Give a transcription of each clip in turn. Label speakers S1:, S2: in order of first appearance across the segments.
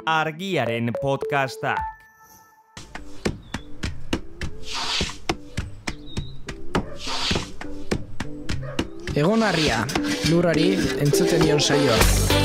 S1: Argiaren podcastak.
S2: Egon Argia, lurrari entzuten dion saioa.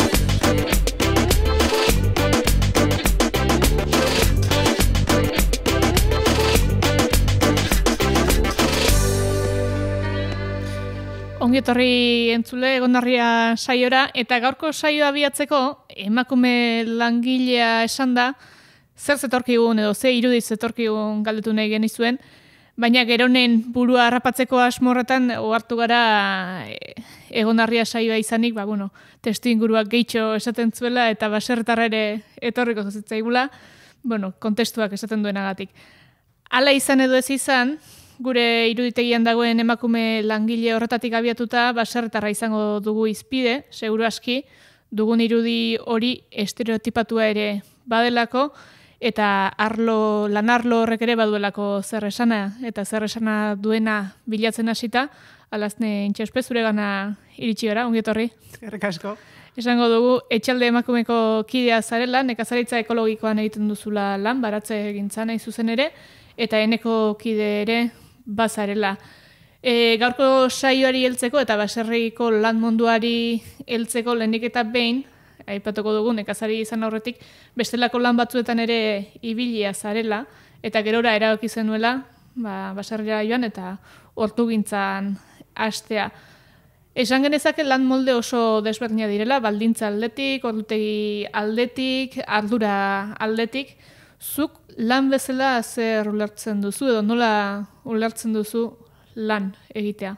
S3: Ongi etorri entzule Egon Argia saiora, eta gaurko saioa abiatzeko emakume langilea esan da, zer zetorkigun edo ze irudi zetorkigun galdetu nahi genizuen, baina geronen burua harrapatzeko asmorretan ohartu gara Egon Argia saioa izanik, testu inguruak gehitxo esaten zuela eta baserritarra ere etorriko zitzaigula, kontestuak esaten duenagatik. Hala izan edo ez izan, gure iruditegian dagoen emakume langile horretatik abiatuta baserritarra izango dugu izpide, seguru aski, dugun irudi hori estereotipatua ere badelako, eta lanarlo horrek ere baduelako zer esana, eta zer esana duena bilatzen hasita, alazne intxauspe zure gana iritsi gara, ongi etorri.
S4: Eskerrik asko.
S3: Esango dugu, etxalde emakumeko kidea zarela, nekazaritza ekologikoan egiten duzula lan, baratze egintza nahi zuzen ere, eta eneko kide ere bazarela. Gaurko saioari heltzeko eta baserriko lan munduari heltzeko lehenik eta behin, aipatuko dugu nekazari izan aurretik, bestelako lan batzuetan ere ibilia zarela, eta gerora erabaki zenuela, baserrira joan eta hortugintzan hastea. Esan genezake lan molde oso desberdina direla, baldintza aldetik, ordutegi aldetik, ardura aldetik. Zuk lan bezala zer ulertzen duzu edo nola ulertzen duzu lan egitea?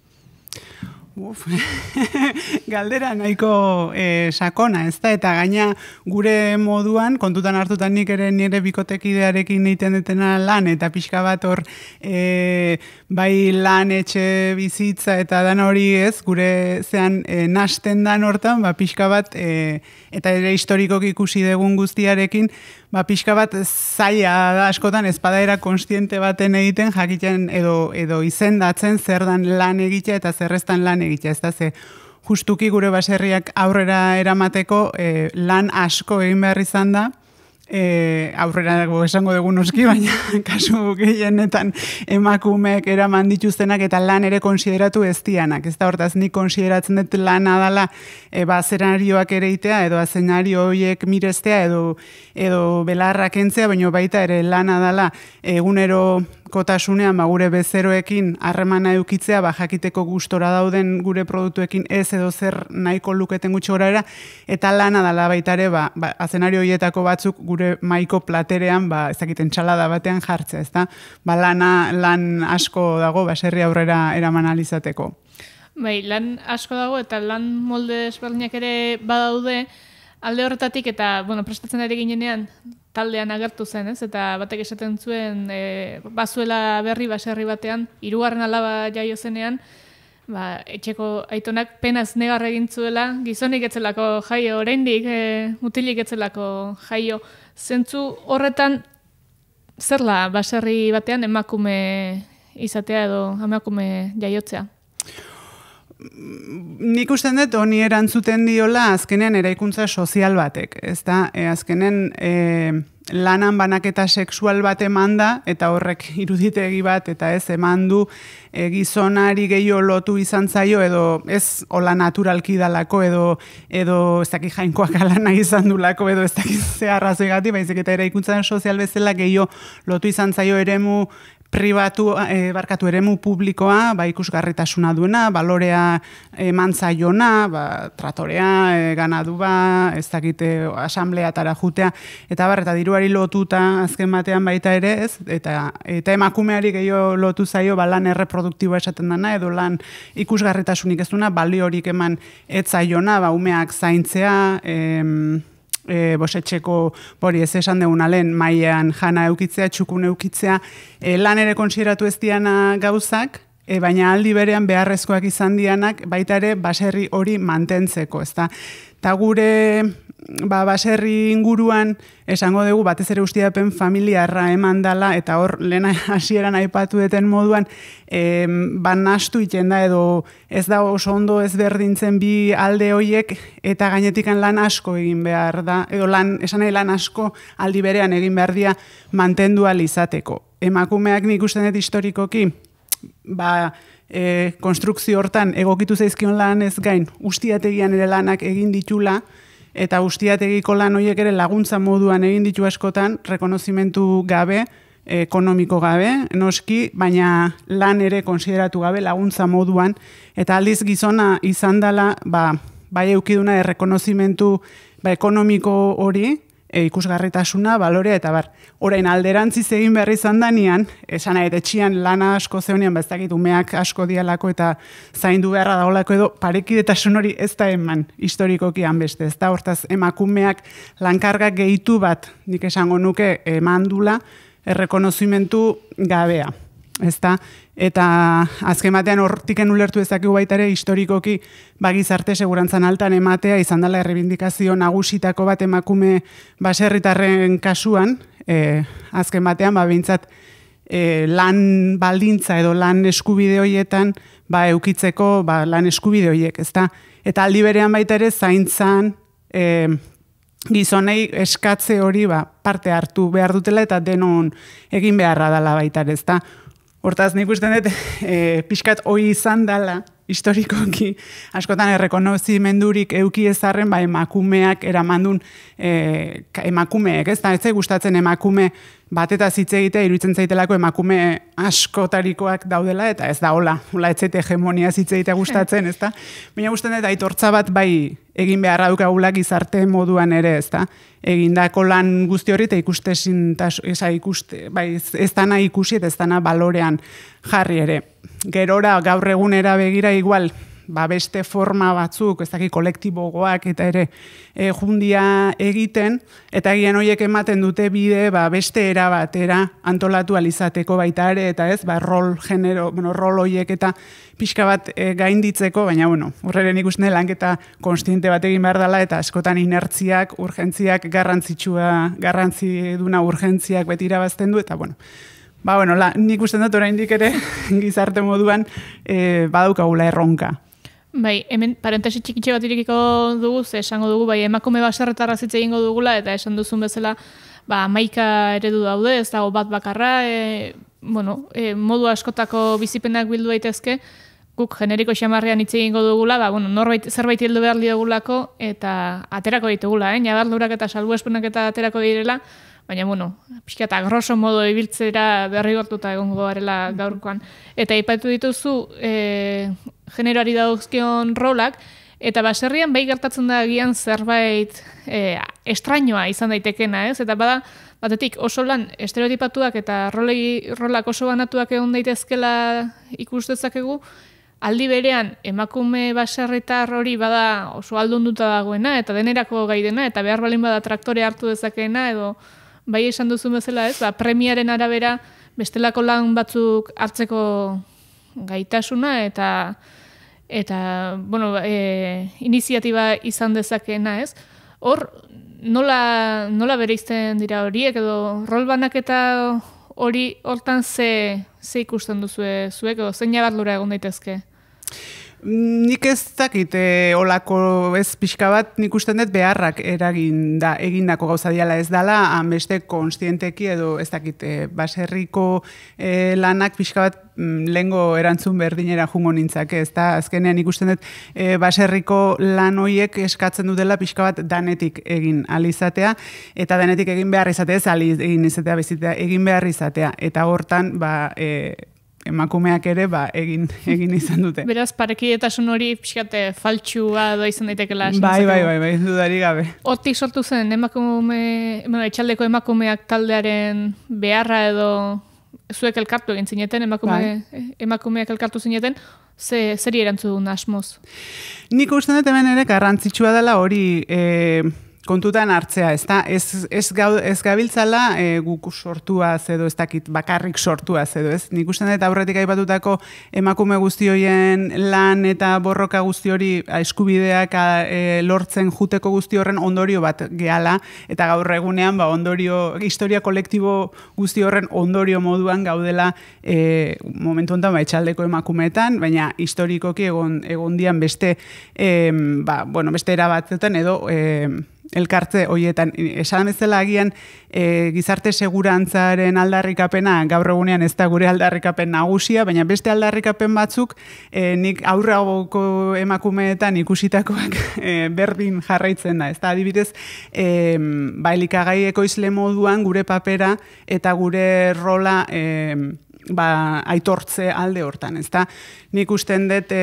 S4: Galdera nahiko sakona, ezta? Eta gaina gure moduan, kontutan hartutan nik ere nire bikotekidearekin egiten detena lan, eta pixka bat hor bai lan etxe bizitza eta dan hori ez, gure zean nasten dan hortan, pixka bat, eta ere historikoki ikusi dugun guztiarekin, pixka bat zaila da askotan ezpadaera konstiente baten egiten jakiten edo izendatzen zer dan lan egitea eta zerreztan lan egitea. Ez da ze justuki gure baserriak aurrera eramateko lan asko egin behar izan da, aurrera esango dugu noski, baina kasu gehienetan emakumeek eraman dituztenak eta lan ere konsideratu ez dianak. Ez da hortaz nik konsideratzen dut lana dela zenarioak ere itea edo zenario horiek mireztea edo belarrak entzea, baina baita ere lana dela egunero kotasunean gure bezeroekin harremana edukitzea, jakiteko gustora dauden gure produktuekin ez edo zer nahiko luketen gutxi gorara, eta lana dela baita ere, azenario horietako batzuk gure maiko platerean, ezakiten txalada batean jartzea, ezta? Lan asko dago baserri aurrera eraman alizateko.
S3: Lan asko dago eta lan molde ezberdinak ere badaude, alde horretatik eta, prestatzen ari ginenean, taldean agertu zen, ez? Eta batek esaten zuen, bazuela berri baserri batean, 3. alaba jaio zenean, etxeko aitonak penaz negar egin zuela, gizonik etzelako jaio, oraindik mutilik etzelako jaio. Zentzu horretan, zerla baserri batean emakume izatea edo emakume jaiotzea?
S4: Nik usten dut honi erantzuten diola azkenean eraikuntza sozial batek, ezta? Azkenen lanan banaketa sexual bat eman da, eta horrek iruditegi bat, eta ez eman du gizonari gehiago lotu izan zaio, edo ez hola naturalki dalako, edo ez dakit jainkoak alana izan dulako, edo ez dakit zeharrazoi gati, baizik eta eraikuntza sozial bezala gehiago lotu izan zaio eremu pribatu, eremu publikoa, ikusgarritasuna duena, balorea eman zaiona, tratorea, ganadu ez dakite asambleatara jutea, eta eta diruari lotuta azken batean baita ere, ez? Eta emakumeari gehiago lotu zaio, lan erreproduktiboa esaten dana, edo lan ikusgarritasunik ez duna, baliorik eman ez zaiona, umeak zaintzea, bosetxeko, ez esan degun alen, mailean jana eukitzea, txukun eukitzea, lan ere konsideratu ez diana gauzak, baina aldi berean beharrezkoak izan dianak, baita ere baserri hori mantentzeko, ezta? Ta gure baserri inguruan esango dugu batez ere ustiapen familiarra eman dala, eta hor lehen hasieran aipatu deten moduan nahastu iten da, edo ez da oso ondo ezberdintzen bi alde hoiek, eta gainetikan lan asko egin behar da, edo esan nahi lan asko aldi berean egin behar dia mantendu ahal izateko. Emakumeak nik usten dut historikoki, konstrukzio hortan egokitu zaizkion lan ez gain, ustiategian ere lanak egin ditula, eta ustiategiko lan horiek ere laguntza moduan egin ditu askotan, rekonozimentu gabe, ekonomiko gabe, noski, baina lan ere konsideratu gabe laguntza moduan, eta aldiz gizona izan dela, bai eukiduna errekonozimentu ekonomiko hori, ikusgarritasuna, balorea, eta orain alderantziz egin behar izan danean, esan nahi, etxian lana asko zeunian, ez dakit umeak asko dialako eta zaindu beharra daolako edo, parekidetasun hori ez da eman historikokian beste, ez da, hortaz emakumeak lankarga gehitu bat, nik esango nuke eman dula, errekonozimentu gabea. Ezta? Eta azken batean hortiken ulertu ezakigu baita ere historikoki gizarte segurantzan altan ematea izan dela errebindikazio nagusitako bat emakume baserritarren kasuan, azken batean behintzat lan baldintza edo lan eskubide horietan eukitzeko lan eskubide horiek, ezta? Eta aldi berean baita ere zaintzan gizonei eskatze hori parte hartu behar dutela eta denon egin beharra dela baita ere, ezta? Hortaz, nik usten dut, pixkat hoi izan dela, historikoki, askotan errekonozimendurik euki ezarren, emakumeak eramandun emakumeek, ez da, ez gustatzen emakume bateta hitz egitea, iruditzen zaitelako emakume askotarikoak daudela, eta ez da, hola ez zaite hegemonia hitz egitea gustatzen, ez da, baina usten dut, aitortza bat egin beharra dukagula gizarte moduan ere, ez da, egindako lan guzti hori eta ez dana ikusi eta ez dana balorean jarri ere. Gerora gaur egunera begira igual, beste forma batzuk, ez dakit kolektibogoak eta ere jundia egiten, eta egian horiek ematen dute bide beste era batera antolatu alizateko baita ere, eta ez, rol horiek eta pixka bat gainditzeko, baina horreren ikusten lanketa konstiente bat egin behar dela, eta askotan inertziak, urgentziak, garrantzi duna urgentziak beti irabazten du, eta nik usten dut oraindik ere gizarte moduan badaukagula erronka.
S3: Bai, hemen parentesi txikitxe bat irekiko dugu, esango dugu, emakume baserretarra hitz egingo dugula, eta esan duzun bezala, 11 eredu daude, ez dago bat bakarra, modu askotako bizipenak bildu daitezke, guk generiko xamarrean hitz egingo dugula, zerbait heldu behar diogulako, eta aterako ditugula, ñabardurak eta salbuespenak eta aterako direla, baina, pixka eta grosso modo ibiltzera derrigortuta egongo garela gaurkoan. Eta aipatu dituzu generoari dagozkion rolak, eta baserrian gertatzen da agian zerbait estrainoa izan daitekena, ez? Eta batetik oso lan estereotipatuak eta rolak oso banatuak egon daitezkela ikus dezakegu, aldi berean emakume baserritar hori oso aldunduta dagoena, eta denerako gai dena, eta behar balin bada traktore hartu dezakeena, edo esan duzun bezala, ez? Premiaren arabera bestelako lan batzuk hartzeko gaitasuna eta iniziatiba izan dezakeena, ez? Hor, nola bereizten dira horiek, edo rol banaketa hori hortan ze ikusten duzue zuek, edo zein ñabardura egon daitezke?
S4: Nik ez dakit olako ez pixka bat, nik usten dut beharrak egindako gauza diala ez dala, beste konstienteki edo ez dakit baserriko lanak pixka bat lehengo erantzun berdinera jungo nintzake, ez da, azkenean ikusten dut baserriko lan hoiek eskatzen dutela pixka bat danetik egin alizatea, eta danetik egin behar izatea, ez egin izatea, bezitea, egin behar izatea, eta hortan, emakumeak ere egin izan dute.
S3: Beraz, parekidetasun hori pixkate faltsua doa izan daitekela.
S4: Bai, dudari gabe.
S3: Hortik sortu zen etxaldeko emakumeak taldearen beharra edo zuek elkartu egin zineten, emakumeak elkartu zineten, zeri erantzun asmoz?
S4: Nik uste dut hemen ere garrantzitsua dela hori kontutan hartzea, ez gabiltzala guk sortuaz edo ez dakit bakarrik sortuaz edo ez. Nik uste dut aurretik aipatutako emakume guzti horien lan eta borroka guzti hori eskubideak lortzen juteko guzti horren ondorio bat gehala, eta gaur egunean historia kolektibo guzti horren ondorio moduan gaudela momentu honetan etxaldeko emakumeetan, baina historikoki egon dian beste beste erabatzetan edo elkartze hoietan. Esan bezala agian gizarte segurantzaren aldarrikapena gaur egunean ez da gure aldarrikapen nagusia, baina beste aldarrikapen batzuk nik aurragoko emakumeetan ikusitakoak berdin jarraitzen da. Ez da, adibidez, elikagai ekoizle moduan gure papera eta gure rola aitortze alde hortan. Ez da, nik usten dut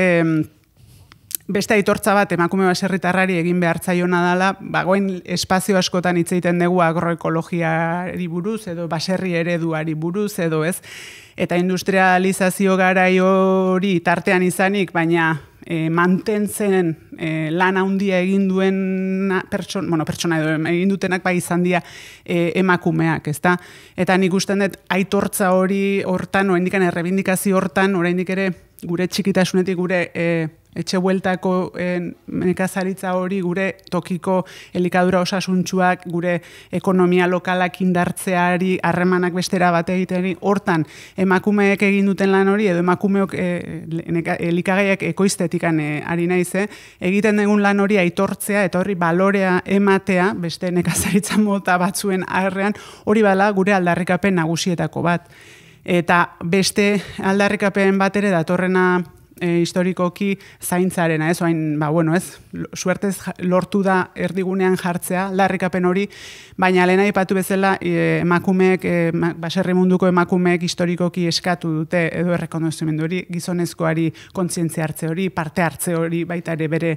S4: beste aitortza bat emakume baserritarrari egin behar zaiona dela, bagoen espazio askotan hitz egiten dugu agroekologiari buruz edo baserri ereduari buruz edo ez, eta industrializazio garai hori tartean izanik, baina mantentzen lan handia egin duen pertsona edo egin dutenak izan dira emakumeak, ezta? Eta nik usten dut aitortza hori hortan, oraindik errebindikazio hortan, oraindik ere gure txikitasunetik gure etxe bueltako nekazaritza hori, gure tokiko elikadura osasuntsuak, gure ekonomia lokalak indartzeari, harremanak bestera bat egiteri, hortan emakumeek egin duten lan hori, edo emakumeok elikagaiak ekoiztetikan ari naize, egiten dugun lan hori aitortzea, eta horri balorea ematea, beste nekazaritza mota batzuen arrean, hori bala gure aldarrikapen nagusietako bat. Eta beste aldarrikapen bat ere datorrena historikoki zaintzarena, ez? Oain, suertez lortu da erdigunean jartzea, aldarrikapen hori, baina lehen aipatu bezala emakumeek, baserri munduko emakumeek historikoki eskatu dute, edo errekonozimendu hori, gizonezkoari kontzientzia hartze hori, parte hartze hori, baita ere bere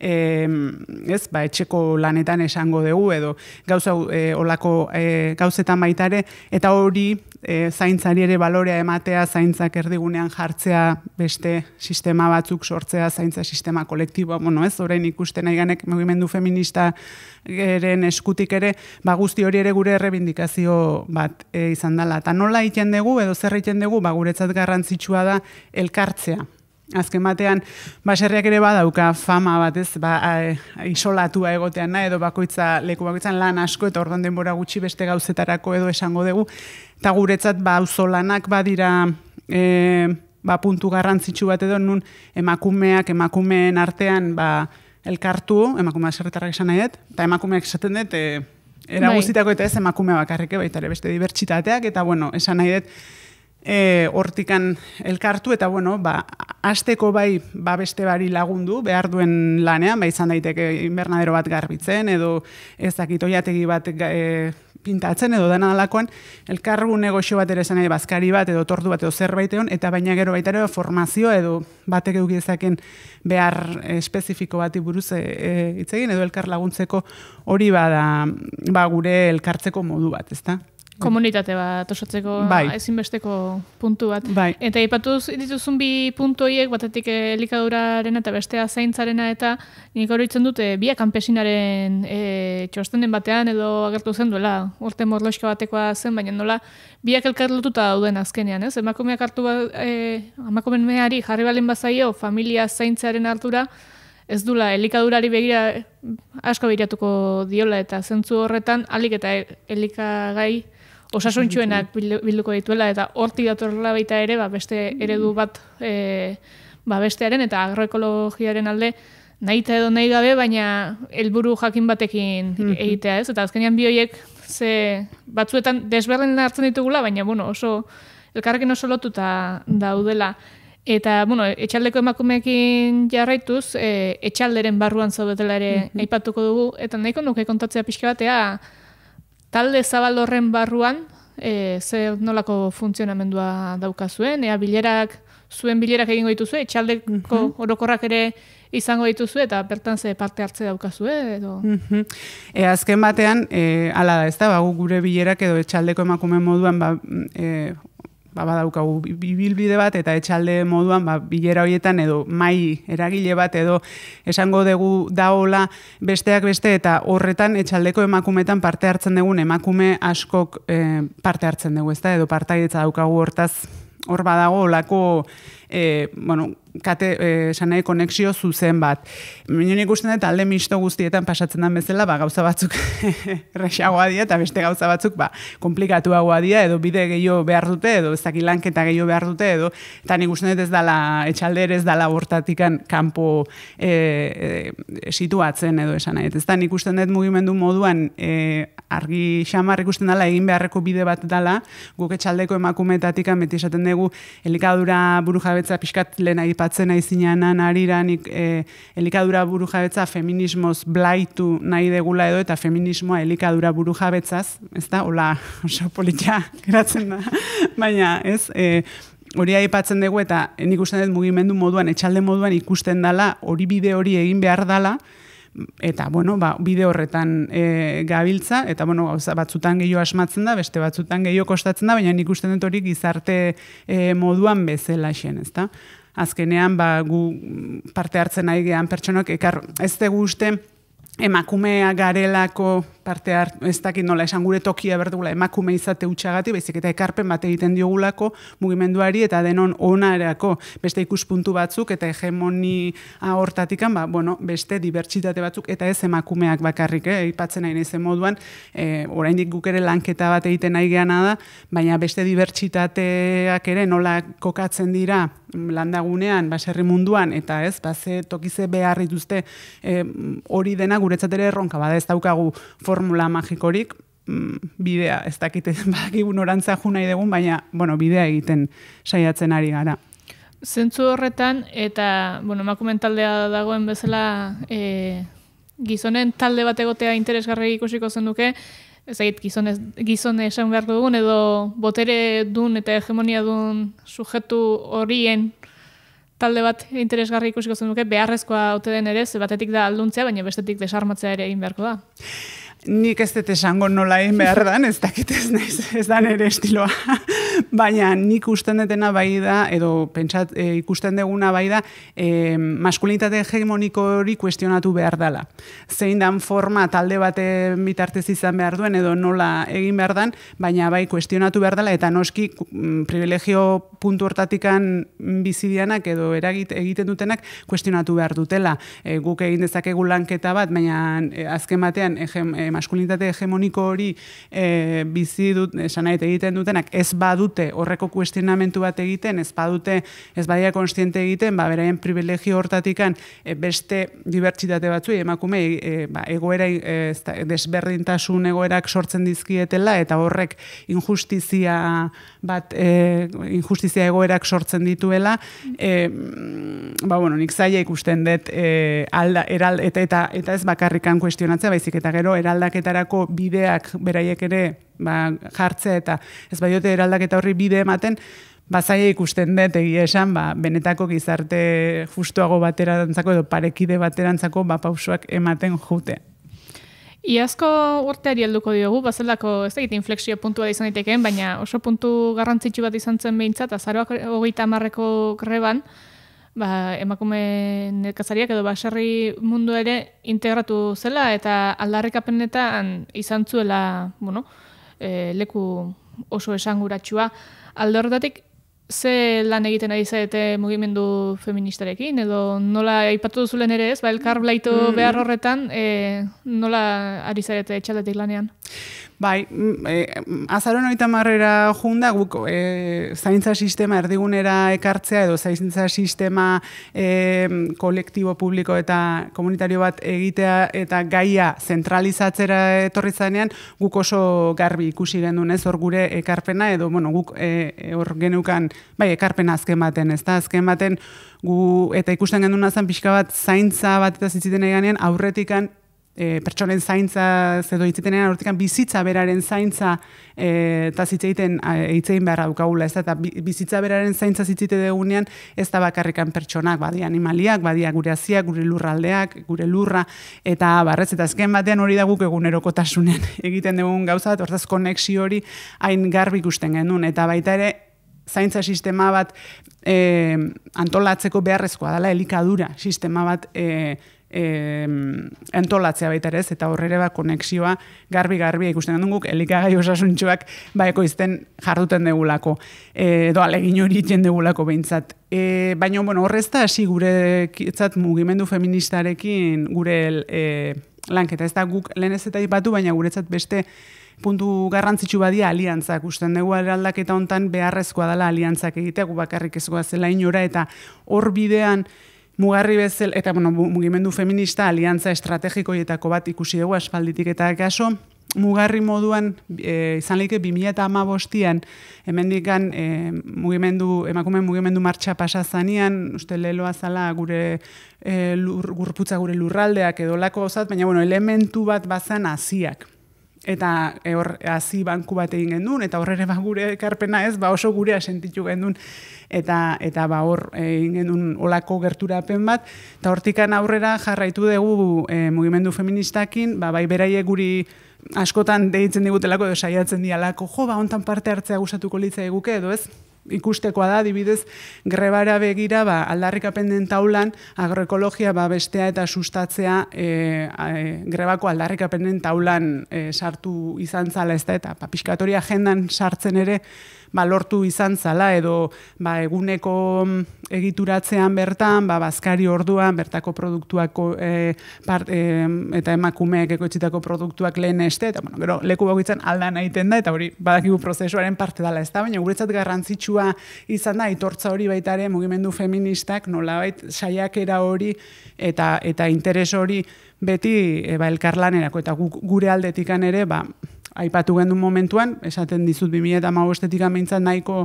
S4: etxeko lanetan esango dugu, edo gauza olako gauzetan baita ere, eta hori zaintzari ere balorea ematea, zaintzak erdigunean jartzea, beste sistema batzuk sortzea, zaintza sistema kolektiboa, orain ikusten aiganek mugimendu feminista eren eskutik ere, guzti hori ere gure errebindikazio bat izan dela. Eta nola egiten dugu, edo zer egiten dugu, guretzat garrantzitsua da elkartzea. Azken batean, baserriak ere badauka fama bat, ez, isolatua egotean nahi, edo leku bakoitzan lan asko, eta orduan denbora gutxi beste gauzetarako edo esango dugu, eta guretzat auzolanak badira puntu garrantzitsu bat edo nun emakumeen artean elkartu, emakume baserritarrak esan nahi dut, eta emakumeak esaten dut, era guztitako eta ez emakume bakarrik, baita ere beste dibertsitateak, eta esan nahi dut, hortikan elkartu, eta hasteko beste bari lagundu, behar duen lanean, izan daiteke invernadero bat garbitzen, edo ez dakit oiategi bat pintatzen, edo dena dalakoan, elkargu negozio bat ere esan nahi, bazkari bat, edo tordu bat, edo zerbait egon, eta baina gero baita ere formazio, edo batek eukidezaken behar espezifiko bati buruz hitz egin, edo elkar laguntzeko hori bada gure elkartzeko modu bat, ezta?
S3: Komunitate bat osatzeko ezinbesteko puntu bat. Eta aipatu dituzun bi puntu horiek, batetik elikaduraren eta bestea zaintzarena, eta nik horitzen dute biak kanpesinaren txostenen batean edo agertu zen duela, urte morloxka batekoa zen, baina nola biak elkarlotuta dauden azkenean, ez? Emakumeak hartu emakumeari jarri balin bazaio familia zaintzaren hartura, ez dula elikadurari begira asko begiratuko diola, eta zentzu horretan alik eta elikagai osasuntsuenak bilduko dituela, eta hortik datorrela baita ere, beste eredu bat bestearen eta agroekologiaren alde nahita edo nahi gabe, baina helburu jakin batekin egitea, ez? Eta azkenean bi horiek batzuetan desberdin hartzen ditugula, baina oso elkarrekin oso lotuta daudela. Eta, etxaldeko emakumeekin jarraituz, etxalderen barruan zaudetela ere aipatuko dugu, eta nahiko nuke kontatzea pixka batea, talde zabal horren barruan, zer nolako funtzionamendua daukazuen, zuen bilerak egingo dituzue, etxaldeko orokorrak ere izango dituzue, eta bertan ze parte hartze daukazue, edo?
S4: Azken batean, ala da, ez da, gure bilerak edo etxaldeko emakume moduan, badaukagu bibilbide bat, eta etxalde moduan bilera horietan edo mai eragile bat edo esango dugu daola besteak beste, eta horretan etxaldeko emakumetan parte hartzen dugun emakume askok parte hartzen dugu, ezta, edo partaidetza daukagu hortaz, hor badago olako esan nahi konexio zuzen bat. Minon ikusten dut alde misto guztietan pasatzen den bezala, gauza batzuk errexagoa dira, eta beste gauza batzuk komplikatuagoa dira, edo bide gehiago behar dute, edo ez daki lanketa gehiago behar dute, edo eta nik usten dut ez dala, etxalde ez dala hortatikan kanpo situatzen, edo esan nahi. Ez da nik usten dut mugimendu moduan argi xamar ikusten dela egin beharreko bide bat dela, guk etxaldeko emakumeetatikan beti esaten dugu elikadura burujabetza pixkat lehen aipatzen aizinean ariranik elikadura burujabetza feminismoz blaitu nahi degula edo, eta feminismoa elikadura burujabetzaz, ez da, hola oso politia geratzen da, baina ez, hori aipatzen dugu, eta nik usten dut mugimendu moduan, etxalde moduan ikusten dela, hori bide hori egin behar dela, eta, bide horretan gabiltza, eta, gauza batzutan gehiago asmatzen da, beste batzutan gehiago kostatzen da, baina nik usten dut hori gizarte moduan bezala xen, ez da? Azkenean, gu parte hartzen nahi gehan pertsonak, ez dugu uste emakumea garelako parte ez dakit nola esan gure tokia berdugula emakume izate utxagati, baizik eta ekarpen bat egiten diogulako mugimenduari eta denon onarako beste ikuspuntu batzuk eta hegemonia hortatikan, beste dibertsitate batzuk eta ez emakumeak bakarrik, aipatzen nahi naizen moduan, oraindik guk ere lanketa bat egiten nahi geana da, baina beste dibertsitateak ere nola kokatzen dira landagunean, baserri munduan, eta ez, ze tokize behar dituzte hori dena guretzat ere erronka, bada ez daukagu formula magikorik, bidea, ez dakite, badakigu norantza ju nahi dugun, baina, bidea egiten saiatzen ari gara.
S3: Zentzu horretan, eta, emakumeen taldea dagoen bezala, gizonen talde bat egotea interesgarri ikusiko zenduke, ez egit gizone esan behar dugun, edo botere dun eta hegemonia dun sujetu horien talde bat interesgarri ikusiko zenduke, beharrezkoa ote den ere, ze batetik da alduntzea, baina bestetik desarmatzea ere egin beharko da.
S4: Nik ez dut esango nola egin behar dan, ez dakit ez da nire estiloa, baina nik usten detena bai da, edo ikusten deguna bai da, maskulinitate hegemoniko hori kuestionatu behar dela. Zein dan forma talde baten bitartez izan behar duen, edo nola egin behar dan, baina bai kuestionatu behar dela, eta noski privilegio puntu hortatikan bizidianak, edo egiten dutenak kuestionatu behar dutela. Guk egin dezakegu lanketa bat, baina azken batean maskulinitate hegemoniko hori bizi dut, esan nahi egiten dutenak, ez badute horreko kuestionamentu bat egiten, ez badia konstiente egiten, beraien privilegio hortatikan beste dibertsitate batzuei emakume egoera desberdintasun egoerak sortzen dizkietela, eta horrek injustizia egoerak sortzen dituela, nik zaila ikusten dut eta ez bakarrikan kuestionatzea, baizik eta gero eraldaketarako bideak beraiek ere jartzea, eta ez badiote eraldaketa horri bide ematen, zaila ikusten dut egia esan, benetako gizarte justuago baterantzako edo parekide baterantzako pausoak ematen jute.
S3: Iazko urteari helduko diogu, bazelako ez egite inflexio puntua izan daitekeen, baina oso puntu garrantzitsu bat izan zen behintzat, azaroak 30 greban, emakume nekazariak edo baserri mundu ere integratu zela eta aldarrikapenetan izan zuela, leku oso esanguratsua. Alde horretatik, ze lan egiten ari zarete mugimendu feministarekin, edo nola aipatu duzulen ere ez, elkar blaitu behar horretan, nola ari zarete etxaldetik lanean?
S4: Bai, azaroan 30 junda guk zaintza sistema erdigunera ekartzea edo zaintza sistema kolektibo publiko eta komunitario bat egitea eta gaia zentralizatzera etorri zanean guk oso garbi ikusi genuen ez hor gure ekarpena edo guk hor geneukan ekarpena azken baten, ez da azken baten gu eta ikusten genuen azan pixka bat zaintza bat eta zitziten eganean aurretikan pertsonen zaintza zedo hitzitenean hortikan bizitza beraren zaintza eta hitzein beharra dukagula, eta bizitza beraren zaintza zitzite degunean ez da bakarrikan pertsonak, badia animaliak, badia gure haziak, gure lurraldeak, gure lurra, eta barrez, eta azken batean hori da guk egunerokotasunen egiten dugun gauza, hortaz konexio hori hain garbi ikusten genuen, eta baita ere zaintza sistema bat antolatzeko beharrezkoa dela, elikadura sistema bat antolatzea baita ere, eta horrere konexioa garbi ikusten dut guk elikagai osasuntsuak ekoizten jarduten degulako, edo alegin hori iten degulako behintzat. Baina, horrez da, hasi guretzat mugimendu feministarekin gure lanketa. Ez da guk lehen ez eta ipatu, baina guretzat beste puntu garrantzitsu badia aliantzak. Usten dugu aldaketa hontan beharrezkoa dela aliantzak egitea, gu bakarrik ez goazela inora, eta hor bidean mugarri bezel, eta mugimendu feminista aliantza estrategikoietako bat ikusi dugu aspalditik eta kaso, mugarri moduan izan lehike 2015an hemendikan emakume mugimendu martxa pasa zanean, uste leloa zala gure gurputza gure lurraldeak edolako zat, baina elementu bat bazan hasiak. Eta hor hasi banku bat egin gendun, eta horrere gure ekarpena ez, oso gurea sentitu gendun, eta hor egin gendun olako gerturapen bat, eta hortikan aurrera jarraitu dugu mugimendu feministakin, bai beraiek guri askotan deitzen digutelako edo saiatzen dialako, hontan parte hartzea gustatuko litzaiguke edo ez, ikustekoa da, adibidez, grebara begira, aldarrikapen den taulan, agroekologia bestea eta sustatzea grebako aldarrikapen den taulan sartu izan zala ez da, eta pixkatori agendan sartzen ere lortu izan zala, edo eguneko egituratzean bertan, bazkari orduan, bertako produktuako eta emakumeek ekoitzitako produktuak lehen este, eta gero leku bakoitzan aldan egiten da, eta hori badakigu prozesuaren parte dela ez da, baina guretzat garrantzitsua izan da, aitortza hori baita ere mugimendu feministak nolabait saiakera hori eta interes hori beti elkarlanerako, eta gure aldetikan ere, aipatu gendun momentuan, esaten dizut 2015etik behintzat nahiko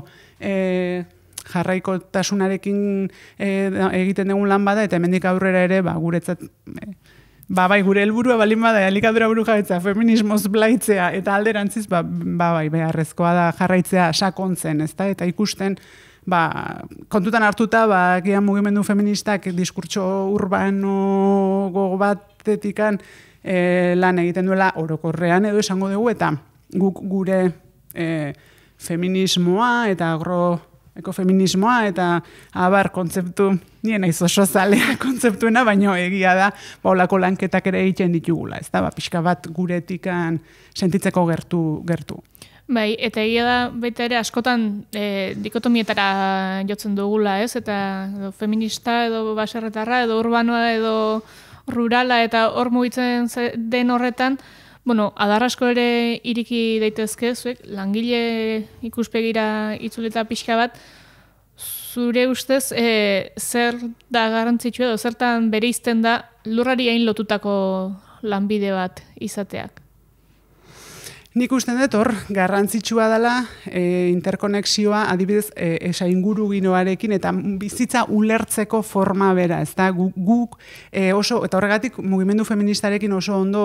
S4: jarraikotasunarekin egiten dugun lan bada, eta hemendik aurrera ere, guretzat, gure helburua balin bada, elikadura burujabetza, feminismoz blaitzea, eta alderantziz, beharrezkoa da jarraitzea sakontzen, ezta? Eta ikusten, kontutan hartuta, gian mugimendu feministak diskurtso urbano gogo batetikan, lan egiten duela orokorrean edo esango dugu, eta gure feminismoa eta agroekofeminismoa eta abar kontzeptu, nien naiz oso zalea kontzeptuena, baino egia da olako lanketak ere egiten ditugula, ez da, pixka bat guretikan sentitzeko gertu.
S3: Bai, eta egia da baita ere askotan dikotomietara jotzen dugula, ez? Eta edo feminista, edo baserretarra, edo urbanoa, edo rurala, eta hor mugitzen den horretan, adar asko ere iriki daitezke, zuek, langile ikuspegira itzuleta pixka bat, zure ustez, zer da garrantzitsua edo zertan bereizten da lurrari hain lotutako lanbide bat izateak?
S4: Nik usten dut hor, garrantzitsua dela interkonexioa adibidez inguru ginoarekin eta bizitza ulertzeko forma bera, ez da, guk oso, eta horregatik mugimendu feministarekin oso ondo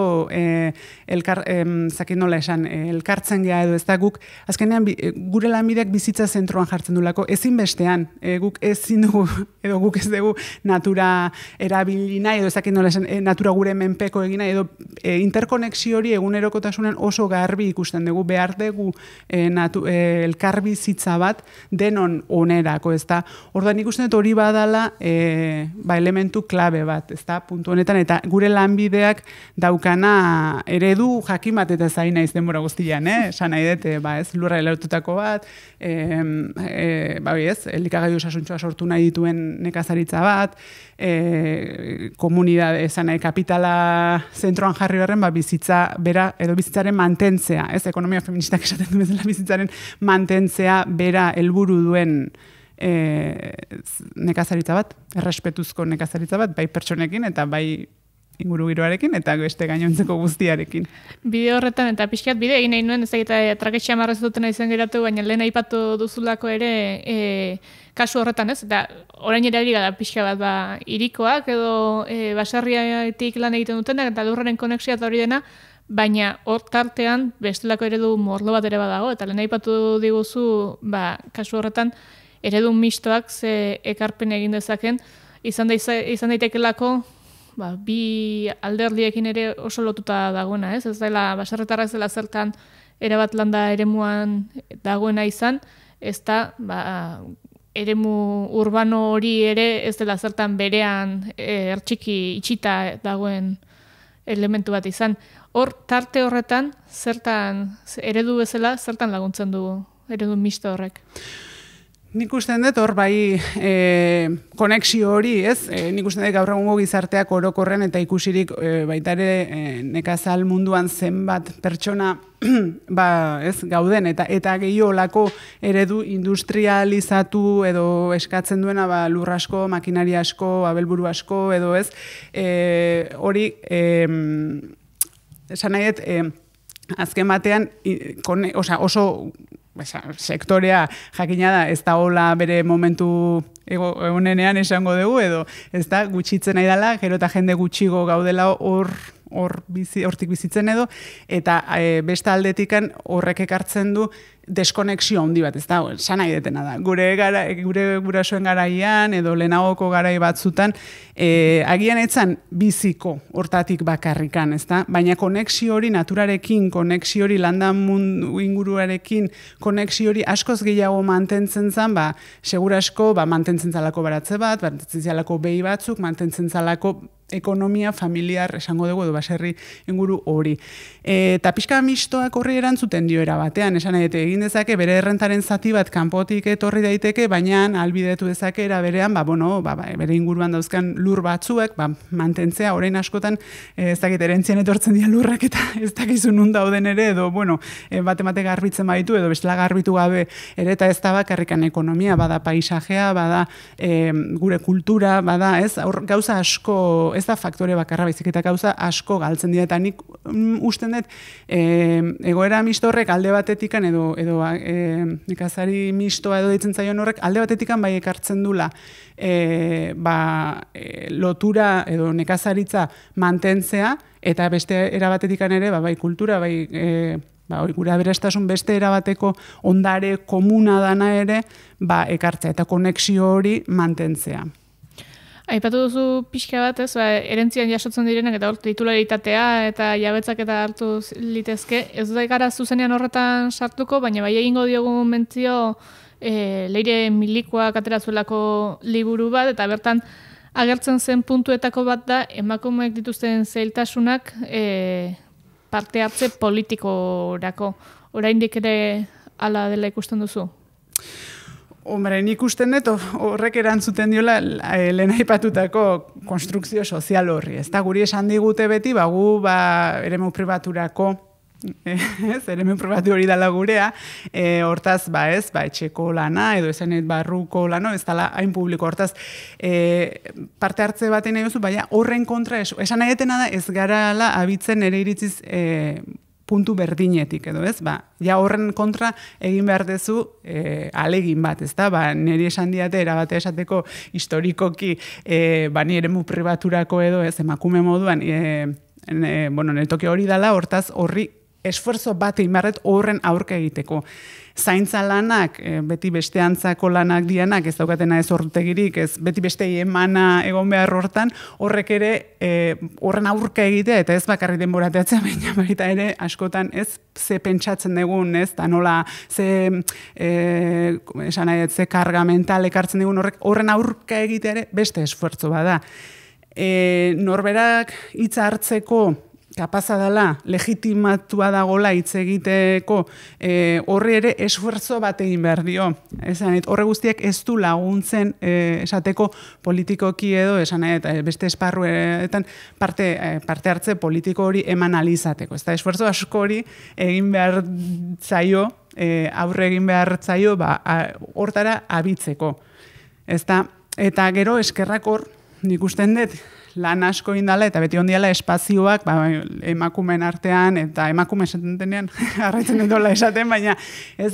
S4: elkartzen geha edo, ez da, guk azkenean gure lanbideak bizitza zentroan jartzen dulako, ezinbestean, guk ezin dugu, edo guk ez dugu natura erabili nahi, edo ez dakit nola esan, natura gure menpeko egina, edo interkonexio hori egunerokotasunen oso garbi ikusten dugu, behar dugu elkarbizitza bat denon onerako, ez da. Orduan ikusten dut hori badala elementu klabe bat, ez da, puntu honetan, eta gure lanbideak daukana eredu jakin bat eta zain naiz denbora guztian, esan nahi dut, ez, lurra elaututako bat, elikagai osasuntxoa sortu nahi dituen nekazaritza bat, komunidade, esan nahi, kapitala zentroan jarri berren, bizitza bera, edo bizitzaren mantentzea, ez, ekonomia feministak esaten du bezala bizitzaren mantentzea bera helburu duen nekazaritza bat, errespetuzko nekazaritza bat, bai pertsonekin eta bai inguru giroarekin eta beste gainontzeko guztiarekin.
S3: Bide horretan eta pixkat bide egin nahi nuen, ez egita traketxea marrez dutena izan geratu, baina lehen aipatu duzulako ere kasu horretan, ez? Eta orain ere ari gara pixka bat irikoak edo baserriatik lan egiten dutenak eta lurraren konexioa eta hori dena, baina hor tartean bestelako eredu morlo bat ere badago, eta lehen aipatu diguzu kasu horretan eredu mistoak ze ekarpen egin dezaken, izan daitekelako bi alderdiekin ere oso lotuta dagoena, ez dela baserretarra ez dela zertan erabat landa eremuan dagoena izan, ez da, eremu urbano hori ere ez dela zertan berean ertxiki itxita dagoen elementu bat izan. Hor, tarte horretan, eredu bezala, zertan laguntzen du eredu misto horrek?
S4: Nik usten dut hor bai konexio hori, ez? Nik usten dut gaur egungo gizarteak orokorren eta ikusirik baita ere nekazal munduan zenbat pertsona ez gauden eta gehiolako eredu industrializatu edo eskatzen duena lur asko, makinari asko, abelburu asko edo ez. Hori esan nahi dut azken batean oso sektorea jakina da, ez da hola bere momentu egonenean esango dugu, edo ez da gutxitzen nahi dela, gero eta jende gutxigo gaudela hortik bizitzen edo, eta beste aldetikan horrek ekartzen du deskonexio handi bat, ez da, esan nahi detena da. Gure gurasoen garaian edo lehenagoko garai batzutan, agian etzan biziko hortatik bakarrikan, ez da? Baina konexio hori naturarekin, konexio hori landan mundu inguruarekin, konexio hori askoz gehiago mantentzen zen, segurasko mantentzen zalako baratze bat, mantentzen zalako behi batzuk, mantentzen zalako ekonomia familiar esango dugu edo baserri inguru hori. Eta pixka mistoak horri erantzuten dio era batean, esan nahi egin dezake bere errentaren zati bat kanpotik etorri daiteke, baina ahalbidetu dezake era berean, bere inguruan dauzkan lur batzuek, mantentzea orain askotan ez dakit erentzien etortzen dira lurrak eta ez dakizu nun dauden ere, edo bate garbitzen baditu, edo bestela garbitu gabe ere, eta ez da bakarrikan ekonomia, bada paisajea, bada gure kultura, bada ez, gauza asko, ez da faktore bakarra baizik eta gauza asko galtzen dira, eta nik usten dut egoera misto horrek alde batetikan edo nekazari mistoa edo ditzen zaion horrek alde batetikan bai ekartzen dula lotura edo nekazaritza mantentzea, eta beste erabatetikan ere bai kultura, gure aberastasun beste erabateko ondare komuna dana ere ekartzea eta konexio hori mantentzea.
S3: Aipatu duzu pixka bat, erentzian jasotzen direnak eta hor titularitatea eta jabetzak eta hartu litezke. Ez da gara zuzenean horretan sartuko, baina bai egingo diogu mentzio Leire Milikoak aterazuelako liburu bat, eta bertan agertzen zen puntuetako bat da emakumeek dituzten zailtasunak parte hartze politikorako. Oraindik ere hala dela ikusten duzu?
S4: Hombre, nik usten dut horrek erantzuten diola lehen aipatutako konstrukzio sozial horri. Ez da, guri esan digute beti, gu eremu pribaturako, eremu pribatu hori dela gurea, hortaz, etxeko lana, edo esanet barruko lano, ez dela hain publiko, hortaz, parte hartze baten nahi duzu, baina horren kontra, esan nahi detena da, ez garala abitzen ere iritziz puntu berdinetik, edo ez? Ja horren kontra egin behar dezu alegin bat, ez da? Niri esan diate, erabatea esateko historikoki ni eremu pribaturako edo ez, emakume moduan, nire toki hori dela, hortaz horri esfuerzo bat egin beharret horren aurka egiteko. Zaintza lanak, beti beste antzako lanak dianak, ez daukatena ez ortegirik, ez beti beste emana egon behar hortan, horrek ere horren aurka egitea, eta ez bakarri denborateatzea, baina baita ere askotan ez ze pentsatzen dugun, ez, eta nola ze karga mental ekartzen dugun horren aurka egitea ere beste esfuerzo bada. Norberak hitza hartzeko kapaza dela, legitimatua dagola hitz egiteko, horri ere esfuerzo bat egin behar dio. Horre guztiak ez du laguntzen esateko politikoki edo, beste esparruetan parte hartze politiko hori eman alizateko. Esfuerzo asko hori egin behar zaio, aurre egin behar zaio, hortara abitzeko. Eta gero eskerrak hor, nik usten dut, lan asko indala, eta beti ondiala espazioak emakumeen artean, eta emakume esaten arraitzen dut esaten, baina ez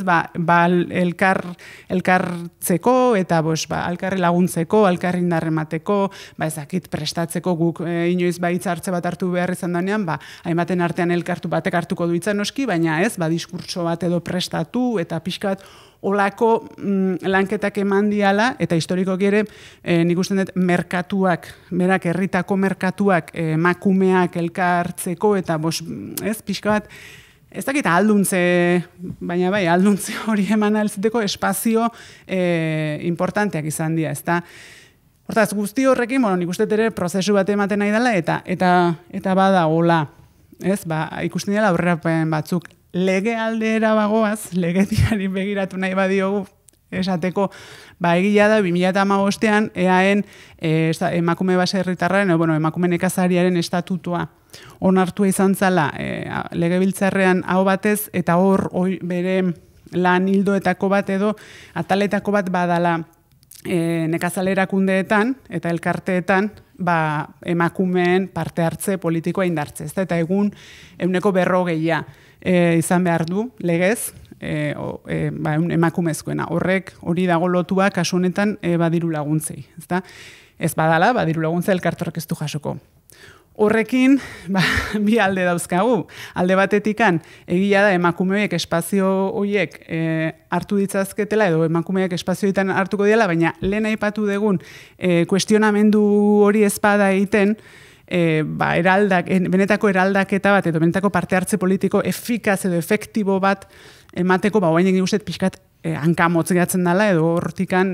S4: elkartzeko, eta alkarri laguntzeko, alkarri indarremateko, ezakit prestatzeko guk inoiz hitza hartze bat hartu behar izan danean, hainbaten artean elkartu batek hartuko du hitza noski, baina ez, diskurtso bat edo prestatu, eta pixka bat olako lanketak eman diala, eta historikoki ere, nik usten dut, merkatuak, berak herritako merkatuak, emakumeak elkartzeko, eta pixka bat, ez dakit alduntze, baina bai, alduntze hori eman altziteko espazio importanteak izan dira, ezta? Hortaz, guzti horrekin, nik uste ere prozesu bat ematen nahi dela, eta badagola, ez? Ikusten dela aurrerapen batzuk lege aldera bagoaz, legetiari begiratu nahi badiogu, esateko, egia da, 2015ean, EAen emakume baserritarraren, emakume nekazariaren estatutua onartua izan zala legebiltzarrean hau batez, eta hor bere lan hildoetako bat edo ataletako bat badala nekazalerakundeetan eta elkarteetan emakumeen parte hartze politikoa indartze. Eta egun 140 izan behar du legez, emakumezkoena. Hori dago lotua kasu honetan badiru laguntzei. Ez badala, badiru laguntza elkartorrek ez du jasoko. Horrekin, bi alde dauzkagu. Alde batetikan, egia da emakumeek espazio horiek hartu ditzazketela, edo emakumeek espazioetan hartuko diela, baina lehen aipatu dugun kuestionamendu hori ezpada egiten, benetako eraldaketa bat, edo benetako parte hartze politiko efikaz edo efektibo bat emateko, oain egin guztet pixkat hankamotz gehatzen dela, edo hortikan,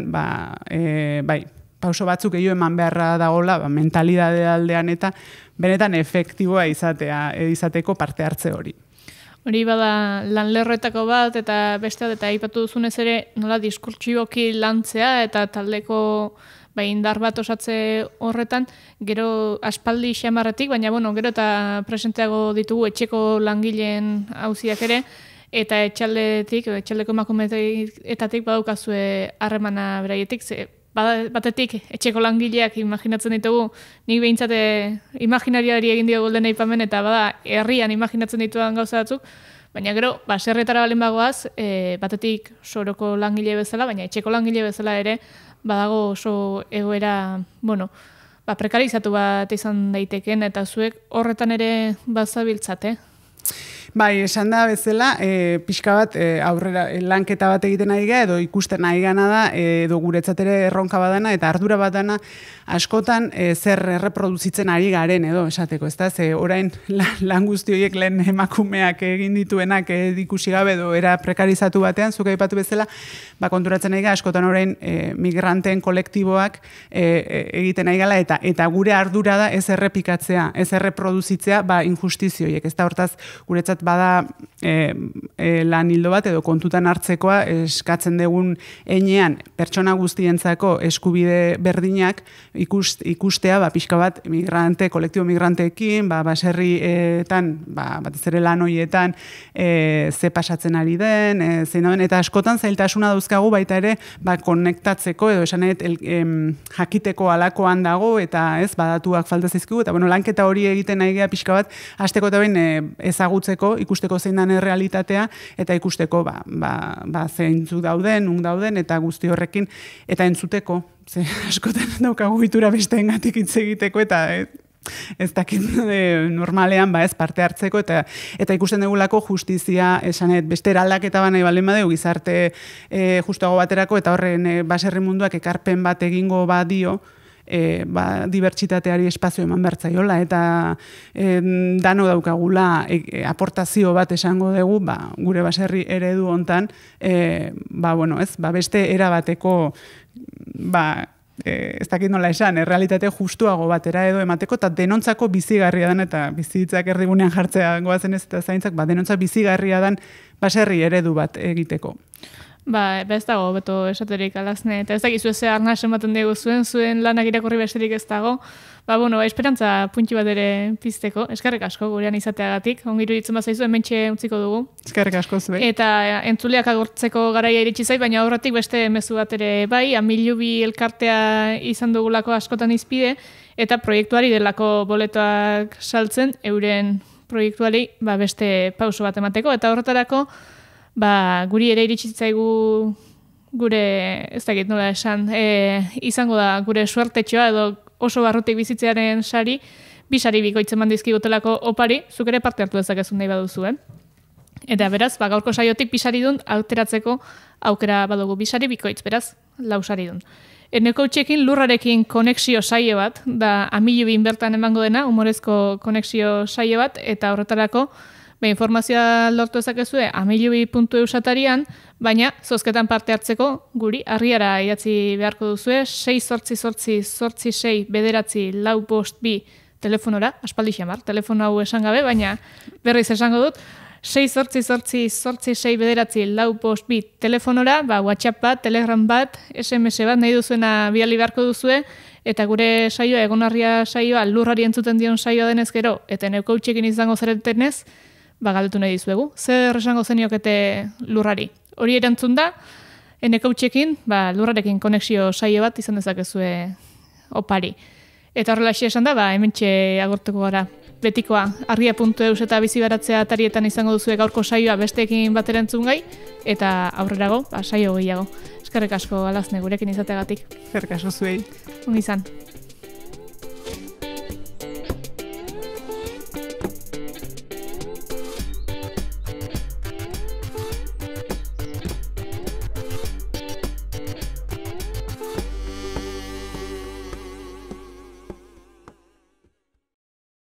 S4: pauso batzuk gehiago eman beharra dagoela, mentalidade aldean eta benetan efektiboa izateko parte hartze hori.
S3: Hori bada lan lerroetako bat eta beste bat, eta aipatu duzunez ere nola diskurtsiboki lantzea eta taldeko indar bat osatze horretan, gero aspaldi xamarretik, baina gero eta presenteago ditugu etxeko langileen auziak ere, eta etxaldeko emakumeetatik badaukazue harremana beraietik, batetik etxeko langileak imaginatzen ditugu, nik behintzate imaginariari egin dio golden aipamen, eta herrian imaginatzen dituan gauza batzuk, baina gero, baserretara balen bagoaz, batetik soroko langile bezala, baina etxeko langile bezala ere, badago oso egoera, prekarizatu bat izan daiteken, eta zuek horretan ere bazabiltzate.
S4: Bai, esan da bezala, pixka bat aurrera lanketa bat egiten nahi gara, edo ikusten nahi gana da, edo guretzat ere erronka badana, eta ardura badana askotan zer erreproduzitzen ari garen, edo esateko, ez da? Orain lan guzti horiek lehen emakumeak egin dituenak ikusi gabe, edo era prekarizatu batean, zuka aipatu bezala, konturatzen nahi gara, askotan orain migranteen kolektiboak egiten nahi gala, eta gure ardura da ez errepikatzea, ez erreproduzitzea, injustizio horiek, ez da? Hortaz, guretzat bada lan hildo bat edo kontutan hartzekoa eskatzen dugun enean pertsona guztientzako eskubide berdinak ikustea pixka bat kolektibo migranteekin, baserrietan, batez ere lan horietan ze pasatzen ari den, zein den, eta askotan zailtasuna dauzkagu baita ere konektatzeko edo esanet jakiteko alakoan dago eta ez badatuak falta zaizkigu, eta lanketa hori egiten nahi gea pixka bat hasteko eta bain ezagutzeko, ikusteko zein den realitatea, eta ikusteko zeintzu dauden, dauden, eta guzti horrekin, eta entzuteko, ze askotan daukagu itura besteengatik hitz egiteko, eta ez dakit normalean ez parte hartzeko, eta ikusten dugulako justizia, esanet, beste eraldaketa nahi balen badeu, gizarte justuago baterako, eta horren baserri munduak ekarpen bat egingo badio, dibertsitateari espazio eman bertzaiola, eta dano daukagula aportazio bat esango dugu, gure baserri eredu hontan, beste erabateko, ez dakit nola esan, realitate justuago batera edo emateko, eta denontzako bizigarria dan, eta bizitzak erdigunean jartzea goazen ez eta zaintzak, denontzak bizigarria dan baserri eredu bat egiteko.
S3: Ez dago, beto esaterik alazne, eta ez dakizu ez arnaz ematen dugu zuen lanak irakurri besterik ez dago, esperantza puntxi bat ere pizteko, eskerrik asko gurean izateagatik, ongiru ditzen bazaizu, hementxe utziko dugu.
S4: Eskerrik asko zuen.
S3: Eta entzuleak agortzeko garaia iritsi zait, baina aurretik beste mezu bat ere Amilubi elkartea izan dugulako askotan izpide, eta proiektuari delako boletoak saltzen, euren proiektuari beste pauso bat emateko, eta horretarako, guri ere iritsi zaigu gure, ez dakit nola esan, izango da gure suertetxoa edo oso barrutik bizitzearen sari, bi sari bikoitzen mandizkigutelako opari, zuk ere parte hartu dezakezun nahi baduzu, Eta beraz, gaurko saiotik bi sari dun auteratzeko aukera badugu, bi sari bikoitz, beraz, 4 sari dun. Eneko txekin lurrarekin konexio saio bat, da Amilubin bertan emango dena, humorezko konexio saio bat, eta horretarako, informazioa lortu ezakezue amilubi.eus atarian, baina zozketan parte hartzeko guri harriara idatzi beharko duzue 688-86-9-4-2 telefonora, aspaldi xamar, telefono hau esan gabe, baina berriz esango dut, 688-86-9-4-2 telefonora, WhatsApp bat, Telegram bat, SMS bat, nahi duzuena bidali beharko duzue, eta gure saioa, egonarria saioa, lurrari entzuten dion saioa denez gero, eta neukotxekin izango zaretenez, galdetu nahi dizuegu. Zer esango zeniokete lurrari? Hori erantzun da, neukotxekin, lurrarekin konexio saio bat izan dezakezue opari. Eta horrela esan da, hementxe agortuko gara. Betikoa, argia.eus eta bizibaratzea atarietan izango duzue gaurko saioa besteekin bat erantzun gai, eta aurrerago, saio gehiago. Eskerrik asko Alazne gurekin izateagatik.
S4: Eskerrik asko zuei.
S3: Ongi izan.